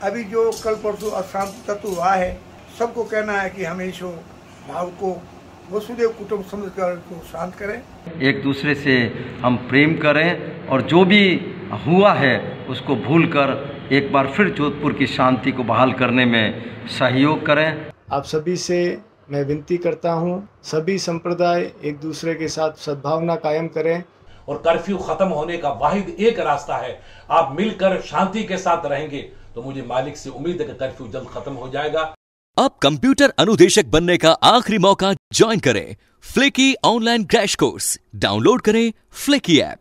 अभी जो कल परसों अशांति तत्व हुआ है, सबको कहना है कि हमेशा भाव को वसुदेव कुटुंब समझकर को शांत करें, एक दूसरे से हम प्रेम करें और जो भी हुआ है उसको भूलकर एक बार फिर जोधपुर की शांति को बहाल करने में सहयोग करें। आप सभी से मैं विनती करता हूं, सभी संप्रदाय एक दूसरे के साथ सद्भावना कायम करें और कर्फ्यू खत्म होने का वाहिद एक रास्ता है, आप मिलकर शांति के साथ रहेंगे तो मुझे मालिक से उम्मीद है कि कर्फ्यू जल्द खत्म हो जाएगा। अब कंप्यूटर अनुदेशक बनने का आखिरी मौका, ज्वाइन करें Flicky online crash course, download करें फ्लिकी ऐप।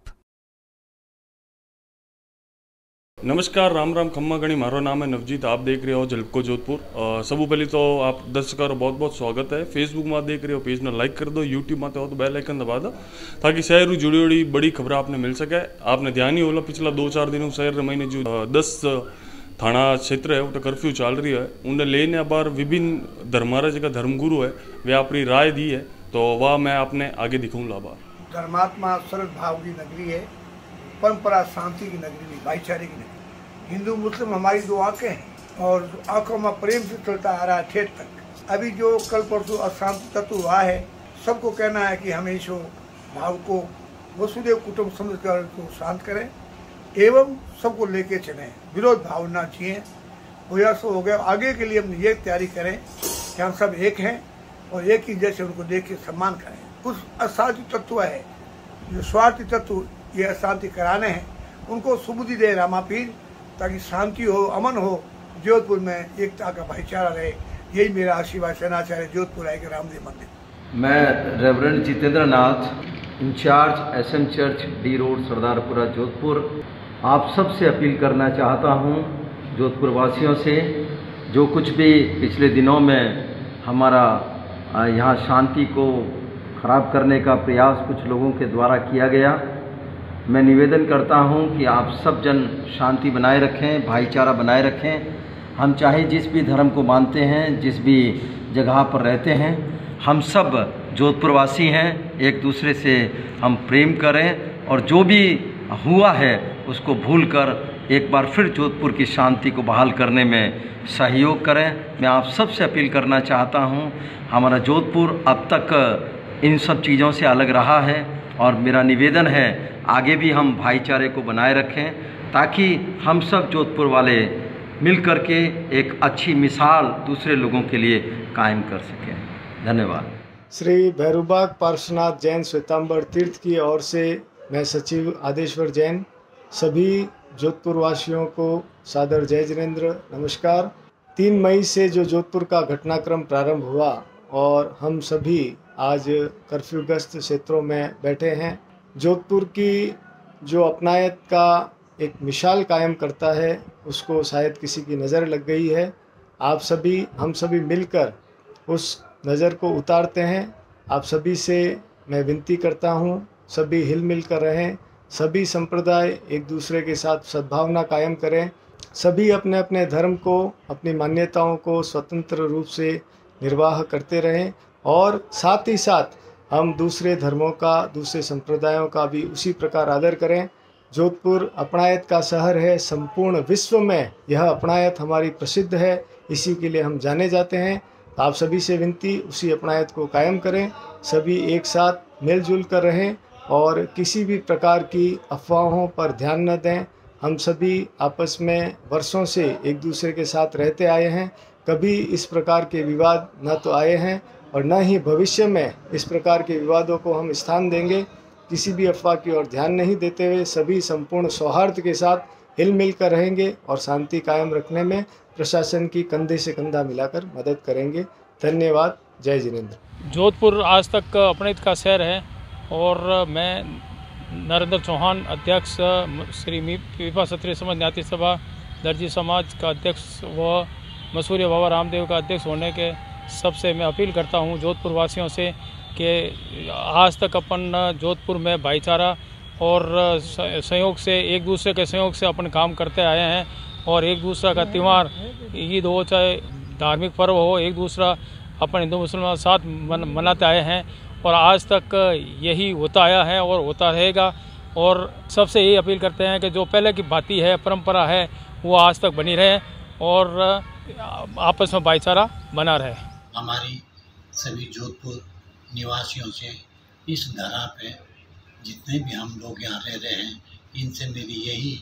नमस्कार, राम राम, खम्मा गणी, मारो नाम है नवजीत, आप देख रहे हो झलको जोधपुर। सबू पहले तो आप दर्शकों बहुत बहुत स्वागत है। फेसबुक में देख रहे हो पेज ने लाइक कर दो, यूट्यूब में हो तो बेल आइकन दबा दो ताकि शहर जुड़ी हुई बड़ी खबर आपने मिल सके। आपने ध्यान ही होला पिछला 2-4 दिनों शहर महीने जो 10 थाना क्षेत्र है वो तो कर्फ्यू चल रही है, उन्हें लेने बार विभिन्न धर्माराज का धर्मगुरु है वे अपनी राय दी है तो वह मैं अपने आगे दिखाऊंगा। धर्मात्मा सरल भाव की नगरी है, परंपरा शांति की नगरी नहीं, भाईचारे की नगरी। हिंदू मुस्लिम हमारी दो आंखें हैं और आंखों में प्रेम से चलता आ रहा है ठेठ तक। अभी जो कल परसों अशांति तत्व हुआ है, सबको कहना है कि हमेशा भाव को वसुदेव कुटुंब समझकर को शांत करें एवं सबको लेके चलें, विरोध भाव ना जिए। हो सो हो गया, आगे के लिए हम ये तैयारी करें कि हम सब एक हैं और एक ही जैसे उनको देख के सम्मान करें। कुछ अशांति तत्व है जो स्वार्थी तत्व ये अशांति कराने हैं, उनको सुबुद्धि दे रामापीर ताकि शांति हो, अमन हो, जोधपुर में एकता का भाईचारा रहे। यही मेरा आशीर्वाद। सेनाचार्य जोधपुर आएगा रामदेव मंदिर। मैं Reverend Jitendra Nath, in-charge SM church D road Sardarpura Jodhpur, आप सब से अपील करना चाहता हूं, जोधपुर वासियों से, जो कुछ भी पिछले दिनों में हमारा यहाँ शांति को ख़राब करने का प्रयास कुछ लोगों के द्वारा किया गया, मैं निवेदन करता हूं कि आप सब जन शांति बनाए रखें, भाईचारा बनाए रखें। हम चाहे जिस भी धर्म को मानते हैं, जिस भी जगह पर रहते हैं, हम सब जोधपुर वासी हैं, एक दूसरे से हम प्रेम करें और जो भी हुआ है उसको भूलकर एक बार फिर जोधपुर की शांति को बहाल करने में सहयोग करें। मैं आप सब से अपील करना चाहता हूं, हमारा जोधपुर अब तक इन सब चीज़ों से अलग रहा है और मेरा निवेदन है आगे भी हम भाईचारे को बनाए रखें ताकि हम सब जोधपुर वाले मिल कर के एक अच्छी मिसाल दूसरे लोगों के लिए कायम कर सकें। धन्यवाद। श्री भैरूबाग पार्श्वनाथ जैन श्वेतांबर तीर्थ की ओर से मैं सचिव आदेश्वर जैन सभी जोधपुर वासियों को सादर जय जिनेंद्र, नमस्कार। 3 मई से जो जोधपुर का घटनाक्रम प्रारंभ हुआ और हम सभी आज कर्फ्यूग्रस्त क्षेत्रों में बैठे हैं। जोधपुर की जो अपनायत का एक मिसाल कायम करता है उसको शायद किसी की नज़र लग गई है। आप सभी, हम सभी मिलकर उस नज़र को उतारते हैं। आप सभी से मैं विनती करता हूँ, सभी हिल मिल कर रहें, सभी संप्रदाय एक दूसरे के साथ सद्भावना कायम करें, सभी अपने अपने धर्म को, अपनी मान्यताओं को स्वतंत्र रूप से निर्वाह करते रहें और साथ ही साथ हम दूसरे धर्मों का, दूसरे संप्रदायों का भी उसी प्रकार आदर करें। जोधपुर अपनायत का शहर है, संपूर्ण विश्व में यह अपनायत हमारी प्रसिद्ध है, इसी के लिए हम जाने जाते हैं। तो आप सभी से विनती, उसी अपनायत को कायम करें, सभी एक साथ मिलजुल कर रहें और किसी भी प्रकार की अफवाहों पर ध्यान न दें। हम सभी आपस में वर्षों से एक दूसरे के साथ रहते आए हैं, कभी इस प्रकार के विवाद न तो आए हैं और न ही भविष्य में इस प्रकार के विवादों को हम स्थान देंगे। किसी भी अफवाह की ओर ध्यान नहीं देते हुए सभी संपूर्ण सौहार्द के साथ हिल मिल कर रहेंगे और शांति कायम रखने में प्रशासन की कंधे से कंधा मिलाकर मदद करेंगे। धन्यवाद। जय जिनेंद्र। जोधपुर आज तक अपनेत का शहर है और मैं नरेंद्र चौहान, अध्यक्ष श्री विपा क्षत्रिय समाज ज्ञाति सभा दर्जी समाज का अध्यक्ष व मसूरिया बाबा रामदेव का अध्यक्ष होने के सबसे मैं अपील करता हूं जोधपुर वासियों से कि आज तक अपन जोधपुर में भाईचारा और सहयोग से, एक दूसरे के सहयोग से अपन काम करते आए हैं और एक दूसरे का त्यौहार, ईद हो चाहे धार्मिक पर्व हो, एक दूसरा अपन हिंदू मुसलमान साथ मनाते आए हैं और आज तक यही होता आया है और होता रहेगा। और सबसे यही अपील करते हैं कि जो पहले की भांति है, परंपरा है, वो आज तक बनी रहे और आपस में भाईचारा बना रहे। हमारी सभी जोधपुर निवासियों से इस धरा पे जितने भी हम लोग यहाँ रह रहे हैं, इनसे मेरी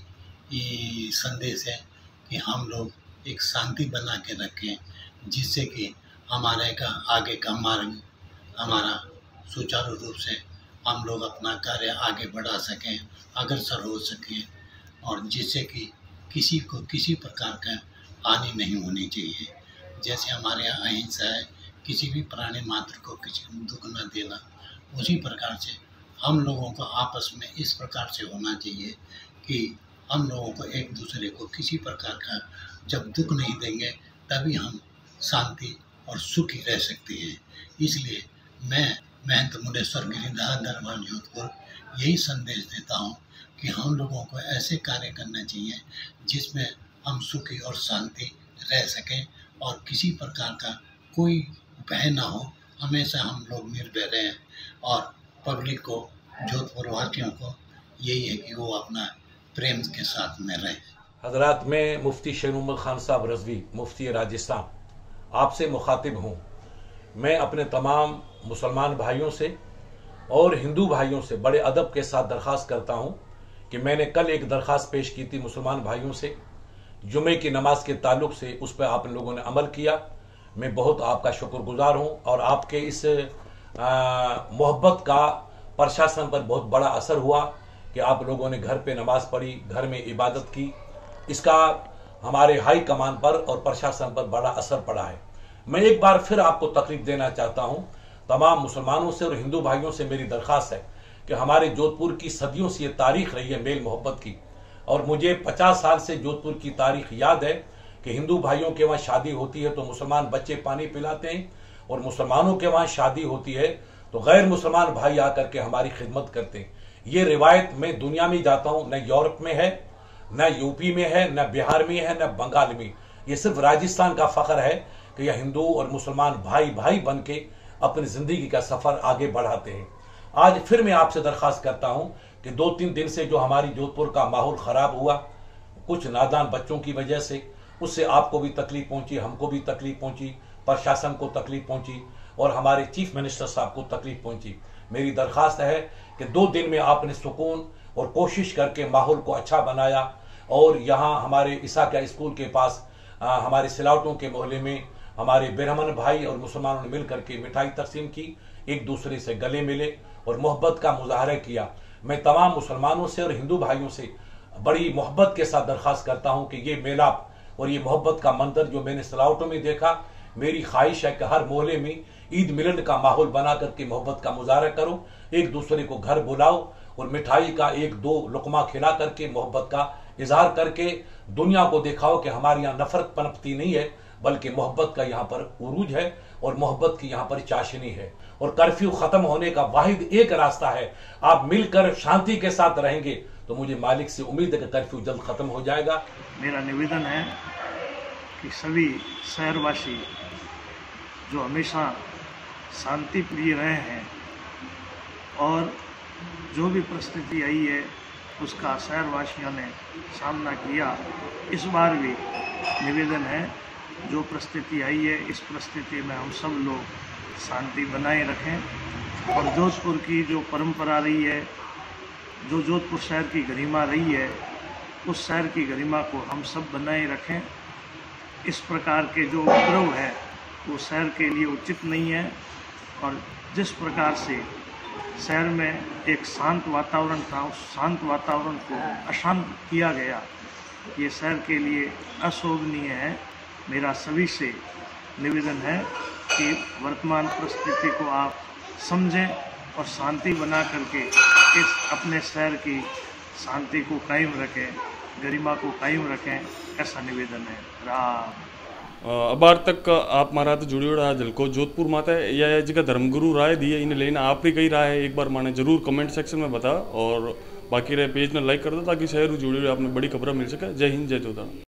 यही संदेश है कि हम लोग एक शांति बना के रखें, जिससे कि हमारे का आगे का मार्ग हमारा सुचारू रूप से हम लोग अपना कार्य आगे बढ़ा सकें, अग्रसर हो सकें, और जिससे कि किसी को किसी प्रकार का हानि नहीं होनी चाहिए। जैसे हमारे यहाँ अहिंसा है, किसी भी प्राणी मात्र को किसी को दुख न देना, उसी प्रकार से हम लोगों को आपस में इस प्रकार से होना चाहिए कि हम लोगों को एक दूसरे को किसी प्रकार का जब दुख नहीं देंगे तभी हम शांति और सुखी रह सकते हैं। इसलिए मैं महंत मुंडेश्वर गिरिधर दरबार जोधपुर यही संदेश देता हूँ कि हम लोगों को ऐसे कार्य करना चाहिए जिसमें हम सुखी और शांति रह सकें और किसी प्रकार का कोई भय ना हो। हमेशा हम लोग निर्भय रहें और पब्लिक को, जोधपुर वासियों को यही है कि वो अपना प्रेम के साथ में रहें। हजरात, मैं मुफ्ती शेर खान साहब रजवी, मुफ्ती राजस्थान, आपसे मुखातिब हूँ। मैं अपने तमाम मुसलमान भाइयों से और हिंदू भाइयों से बड़े अदब के साथ दरख्वास्त करता हूँ कि मैंने कल एक दरख्वास्त पेश की थी मुसलमान भाइयों से, जुमे की नमाज के ताल्लुक से, उस पर आप लोगों ने अमल किया। मैं बहुत आपका शुक्रगुजार हूँ और आपके इस मोहब्बत का प्रशासन पर बहुत बड़ा असर हुआ कि आप लोगों ने घर पे नमाज पढ़ी, घर में इबादत की। इसका हमारे हाई कमान पर और प्रशासन पर बड़ा असर पड़ा है। मैं एक बार फिर आपको तकलीफ देना चाहता हूं। तमाम मुसलमानों से और हिंदू भाइयों से मेरी दरख्वास्त है कि हमारे जोधपुर की सदियों से ये तारीख रही है मेल मोहब्बत की, और मुझे 50 साल से जोधपुर की तारीख याद है कि हिंदू भाइयों के वहाँ शादी होती है तो मुसलमान बच्चे पानी पिलाते हैं, और मुसलमानों के वहाँ शादी होती है तो गैर मुसलमान भाई आकर के हमारी खिदमत करते हैं। ये रिवायत मैं दुनिया में जाता हूँ, न यूरोप में है, न यूपी में है, न बिहार में है, न बंगाल में। ये सिर्फ राजस्थान का फख्र है कि यह हिंदू और मुसलमान भाई भाई बन के अपनी जिंदगी का सफर आगे बढ़ाते हैं। आज फिर मैं आपसे दरख्वास्त करता हूं कि 2-3 दिन से जो हमारी जोधपुर का माहौल खराब हुआ कुछ नादान बच्चों की वजह से, उससे आपको भी तकलीफ पहुंची, हमको भी तकलीफ पहुंची, प्रशासन को तकलीफ पहुंची और हमारे चीफ मिनिस्टर साहब को तकलीफ पहुंची। मेरी दरख्वास्त है कि 2 दिन में आपने सुकून और कोशिश करके माहौल को अच्छा बनाया, और यहाँ हमारे ईसाकिया स्कूल के पास हमारे सिलावटों के मोहल्ले में हमारे ब्राह्मण भाई और मुसलमानों ने मिलकर के मिठाई तकसीम की, एक दूसरे से गले मिले और मोहब्बत का मुजाहरा किया। मैं तमाम मुसलमानों से और हिंदू भाइयों से बड़ी मोहब्बत के साथ दरख्वास्त करता हूं कि ये मेलाप और ये मोहब्बत का मंजर जो मैंने सिलावटों में देखा, मेरी ख्वाहिश है कि हर मोहल्ले में ईद मिलन का माहौल बना करके मोहब्बत का मुजाहरा करो, एक दूसरे को घर बुलाओ और मिठाई का 1-2 लुकमा खिला करके मोहब्बत का इजहार करके दुनिया को दिखाओ कि हमारे यहाँ नफरत पनपती नहीं है, बल्कि मोहब्बत का यहाँ पर उरूज है और मोहब्बत की यहाँ पर चाशनी है। और कर्फ्यू खत्म होने का वाहिद एक रास्ता है, आप मिलकर शांति के साथ रहेंगे तो मुझे मालिक से उम्मीद है कि कर्फ्यू जल्द खत्म हो जाएगा। मेरा निवेदन है कि सभी शहरवासी जो हमेशा शांति प्रिय रहे हैं और जो भी परिस्थिति आई है उसका शहरवासियों ने सामना किया, इस बार भी निवेदन है जो परिस्थिति आई है इस परिस्थिति में हम सब लोग शांति बनाए रखें और जोधपुर की जो परंपरा रही है, जो जोधपुर शहर की गरिमा रही है, उस शहर की गरिमा को हम सब बनाए रखें। इस प्रकार के जो उपद्रव है वो शहर के लिए उचित नहीं है और जिस प्रकार से शहर में एक शांत वातावरण था, उस शांत वातावरण को अशांत किया गया, ये शहर के लिए अशोभनीय है। मेरा सभी से निवेदन है कि वर्तमान परिस्थिति को आप समझें और शांति बना करके इस अपने शहर की शांति को कायम रखें, गरिमा को कायम रखें, ऐसा निवेदन है। राम अबार तक आप मारा तो जुड़ी रहा जलको जोधपुर माता या जगह धर्मगुरु राय दिए इन लेना आप ही कही रहा है, एक बार माने जरूर कमेंट सेक्शन में बता और बाकी रहे पेज ने लाइक कर दो ताकि शहर जुड़ी आपने बड़ी खबर मिल सके। जय हिंद, जय जोधा।